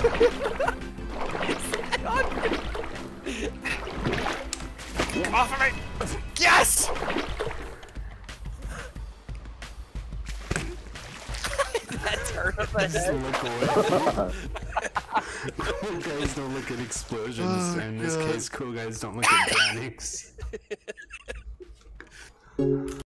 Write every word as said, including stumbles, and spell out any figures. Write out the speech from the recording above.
Off of me! Yes! That turn of the Just head. look away. Cool guys don't look at explosions. Oh, in this God. case, cool guys don't look at drownings.